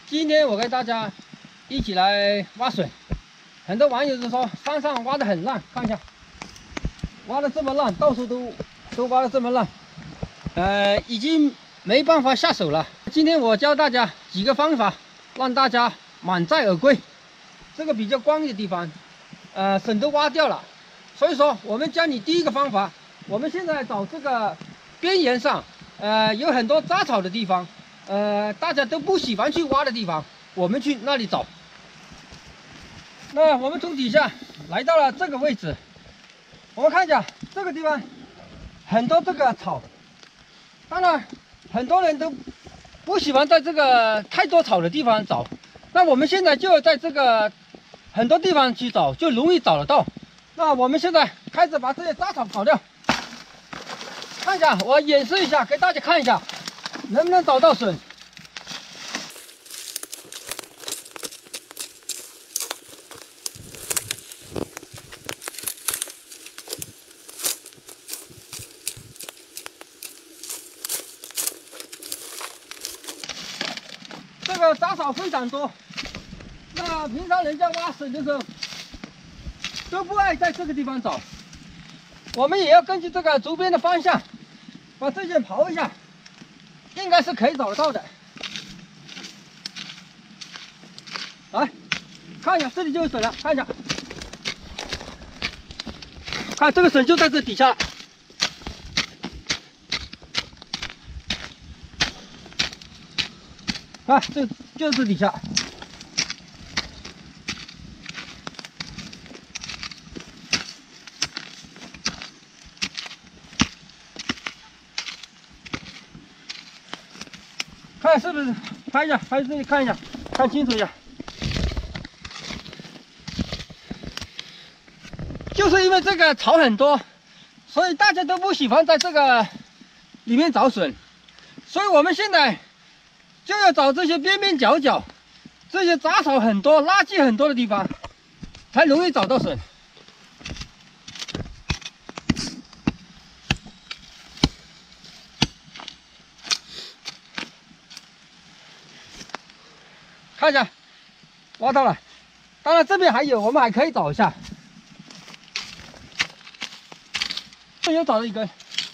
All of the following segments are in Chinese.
今天我跟大家一起来挖笋。很多网友都说山上挖得很烂，看一下，挖得这么烂，到处都挖得这么烂，已经没办法下手了。今天我教大家几个方法，让大家满载而归。这个比较光的地方，笋都挖掉了，所以说我们教你第一个方法。我们现在找这个边沿上，有很多杂草的地方。大家都不喜欢去挖的地方，我们去那里找。那我们从底下来到了这个位置，我们看一下这个地方很多这个草，当然很多人都不喜欢在这个太多草的地方找。那我们现在就在这个很多地方去找，就容易找得到。那我们现在开始把这些杂草搞掉。看一下，我演示一下，给大家看一下。能不能找到笋？这个杂草非常多，那平常人家挖笋的时候都不爱在这个地方找，我们也要根据这个竹编的方向，把这些刨一下。应该是可以找得到的。来，看一下，这里就有笋了，看一下，看这个笋就在这底下了。看，这就是这底下。看是不是？拍一下，拍这里看一下，看清楚一下。就是因为这个草很多，所以大家都不喜欢在这个里面找笋，所以我们现在就要找这些边边角角、这些杂草很多、垃圾很多的地方，才容易找到笋。看一下，挖到了。当然这边还有，我们还可以找一下。这又找到一根。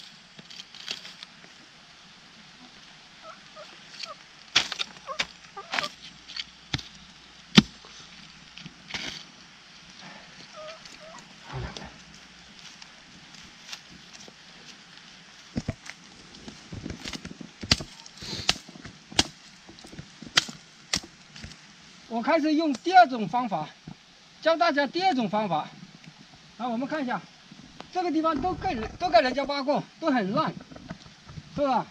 我开始用第二种方法，教大家第二种方法。来，我们看一下，这个地方都给人家挖过，都很烂，是吧？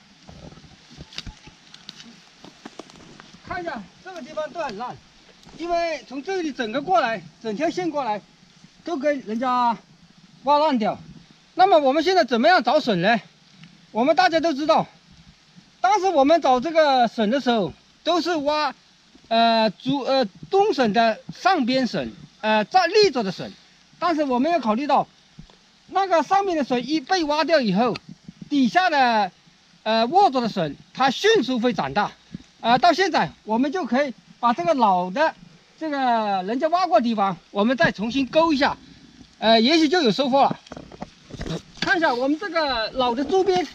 看一下这个地方都很烂，因为从这里整条线过来，都给人家挖烂掉。那么我们现在怎么样找笋呢？我们大家都知道，当时我们找这个笋的时候，都是挖。冬笋的上边笋，在立着的笋，但是我们要考虑到，那个上面的笋一被挖掉以后，底下的卧着的笋，它迅速会长大，到现在我们就可以把这个老的这个人家挖过的地方，我们再重新勾一下，也许就有收获了。看一下我们这个老的竹编，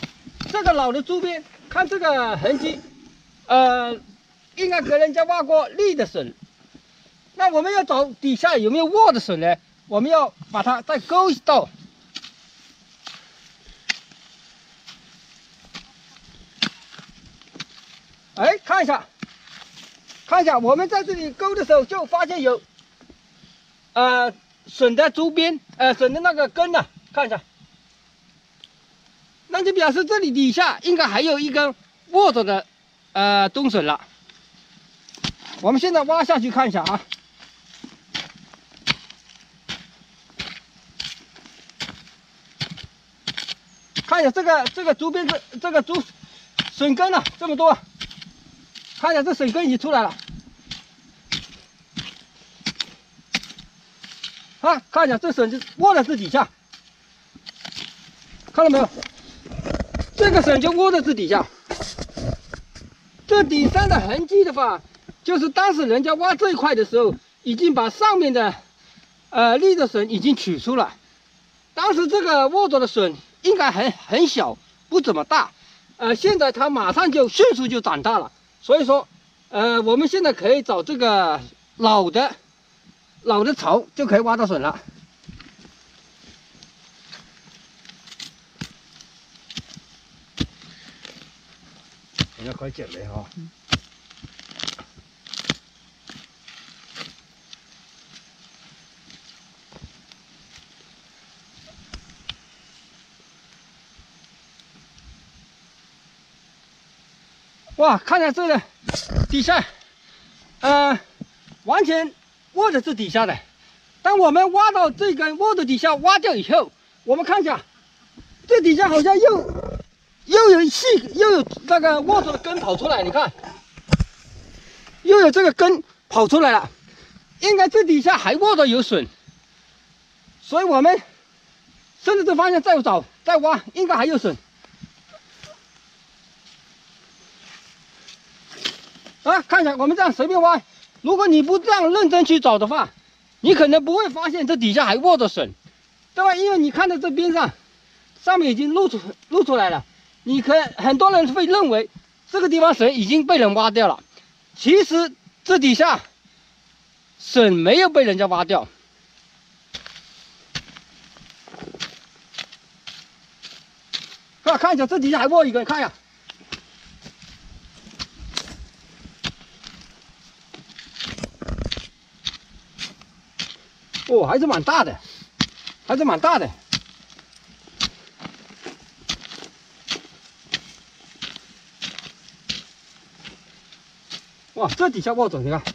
看这个痕迹，应该给人家挖过立的笋，那我们要找底下有没有卧的笋呢？我们要把它再勾到。哎，看一下，我们在这里勾的时候就发现有，笋的竹编，笋的那个根呢，看一下，那就表示这里底下应该还有一根卧着的，冬笋了。我们现在挖下去看一下啊，看一下这个竹编这个竹笋根啊，这么多，看一下这笋根已经出来了，看一下这笋就卧在这底下，看到没有？这个笋就窝在这底下，这底上的痕迹的话， 就是当时人家挖这一块的时候，已经把上面的立的笋已经取出了。当时这个握着的笋应该很小，不怎么大。现在它马上就迅速就长大了。所以说，我们现在可以找这个老的槽就可以挖到笋了。人家可以捡的哈。哇，看见这个底下，完全握着这底下的。当我们挖到这根握的底下挖掉以后，我们看一下，这底下好像又有那个握着的根跑出来，你看，又有这个根跑出来了，应该这底下还握着有笋，所以我们顺着这方向再找再挖，应该还有笋。看一下，我们这样随便挖，如果你不这样认真去找的话，你可能不会发现这底下还握着笋，对吧？因为你看到这边上面已经露出来了，很多人会认为这个地方笋已经被人挖掉了，其实这底下笋没有被人家挖掉。看一下，这底下还握一根，看一下。哦，还是蛮大的，还是蛮大的。哇，这底下握着，你看。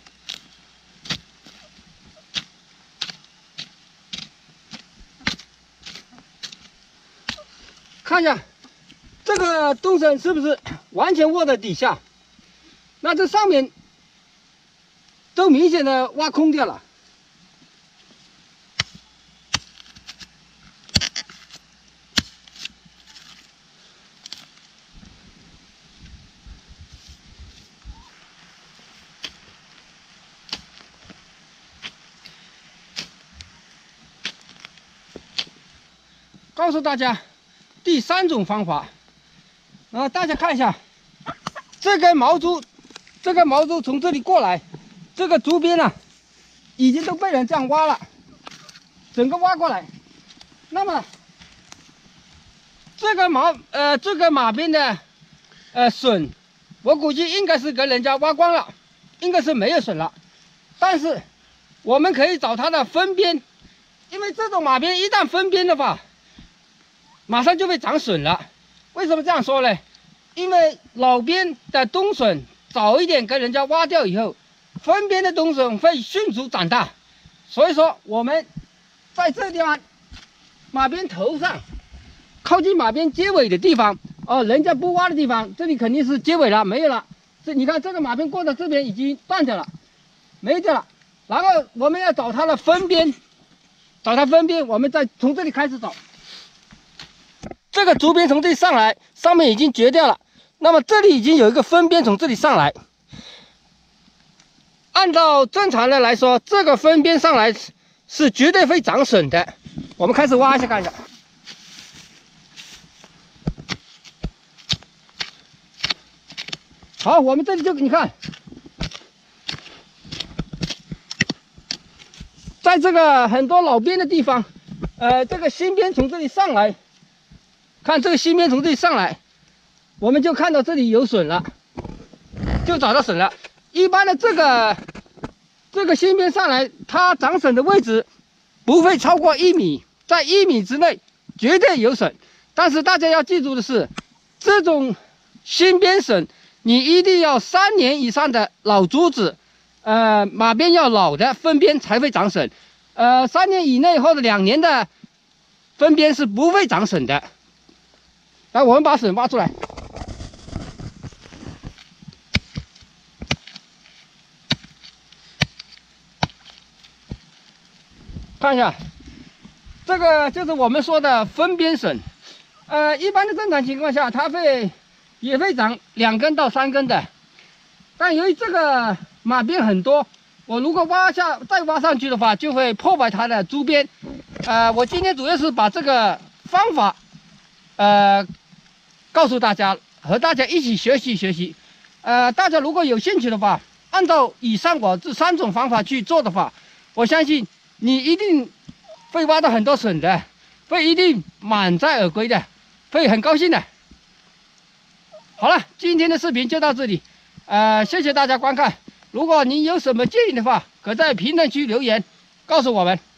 看一下，这个冬笋是不是完全握在底下？那这上面都明显的挖空掉了。告诉大家第3种方法，大家看一下，这根毛竹从这里过来，这个竹编已经都被人这样挖了，整个挖过来。那么这个马鞭的笋，我估计应该是给人家挖光了，应该是没有笋了。但是我们可以找它的分边，因为这种马鞭一旦分边的话，马上就会长笋了。为什么这样说呢？因为老边的冬笋早一点跟人家挖掉以后，分边的冬笋会迅速长大。所以说我们在这个地方马鞭头上，靠近马鞭结尾的地方，人家不挖的地方，这里肯定是结尾了，没有了。你看这个马鞭过到这边已经断掉了，没掉了。然后我们要找它的分边，我们再从这里开始找。这个竹编从这里上来，上面已经绝掉了，那么这里已经有一个分边从这里上来。按照正常的来说，这个分边上来是绝对会长笋的。我们开始挖一下看一下。好，我们这里就你看，在这个很多老边的地方，这个新边从这里上来。看这个新边从这里上来，我们就看到这里有笋了，就找到笋了。一般的这个新边上来，它长笋的位置不会超过1米，在1米之内绝对有笋。但是大家要记住的是，这种新边笋，你一定要3年以上的老竹子，马鞭要老的分边才会长笋。3年以内或者2年的分边是不会长笋的。来，我们把笋挖出来。看一下，这个就是我们说的分边笋。一般的正常情况下，它也会长2根到3根的。 但由于这个马鞭很多，我如果再挖上去的话，就会破坏它的株边。我今天主要是把这个方法，告诉大家，和大家一起学习。大家如果有兴趣的话，按照以上我这3种方法去做的话，我相信你一定会挖到很多笋的，会一定满载而归的，会很高兴的。好了，今天的视频就到这里，谢谢大家观看。如果您有什么建议的话，可在评论区留言告诉我们。